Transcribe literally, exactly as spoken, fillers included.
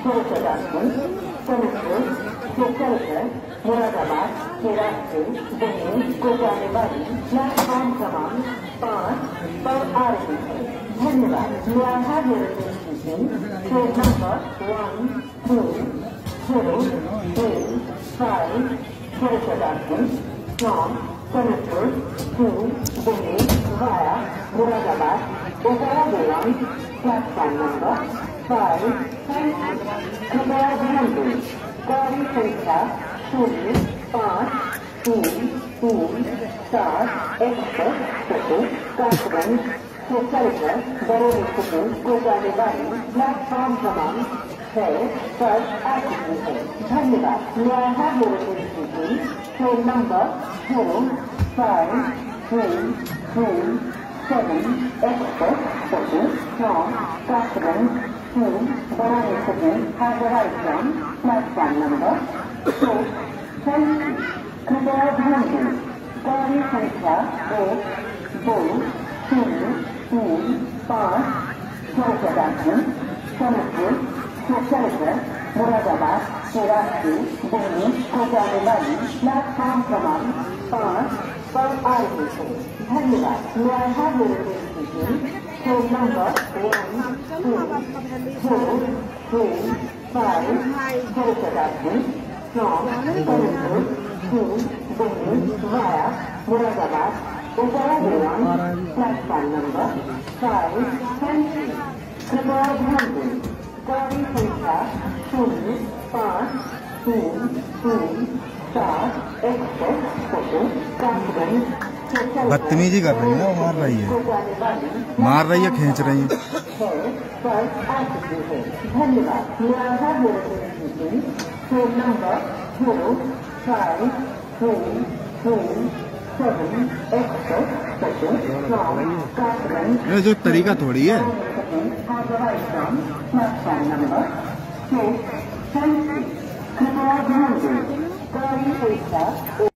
पुरुषोत्तम, सोनपुर से चलकर मुरादाबाद के रास्ते दिल्ली को जाने वाली प्लेटफॉर्म क्रमांक पाँच पर आ रही है। धन्यवाद। May I have your attention? Train number one, two, zero, three, five, Purushottam from Sonpur to Delhi via Moradabad Uttarakhand platform number five. कृपया ध्यान दें, गाड़ी संख्या शून्य पाँच तीन तीन सात एक्सप्रेस सिटी कासगंज से चलकर बरेली सिटी को जाने वाली प्लेटफॉर्म क्रमांक छह पर आ चुकी है। धन्यवाद। May I have your attention? Train number zero five three three seven express city from Kasganj to Barauni city has arrived from platform number six. Thank you. कृपया ध्यान दें, गाड़ी संख्या एक दो शून्य तीन पाँच पुरुषोत्तम सोनपुर से चलकर मुरादाबाद के रास्ते दिल्ली को जाने वाली प्लेटफॉर्म क्रमांक पाँच पर आ रही है। धन्यवाद। May I have your attention? Train number one, two, zero, three, five, Purushottam from Sonpur to Delhi via Moradabad Uttarakhand platform number five. Thank you. कृपया ध्यान दें, गाड़ी संख्या शून्य पाँच तीन तीन सात एक्सप्रेस सिटी कासगंज बदतमीजी कर रही है ना, मार रही है मार रही है खींच रही है। धन्यवाद। Train number zero five three three seven express city from Kasganj. जो तरीका थोड़ी है। Platform number six. Thank you. कृपया ध्यान दें, गाड़ी संख्या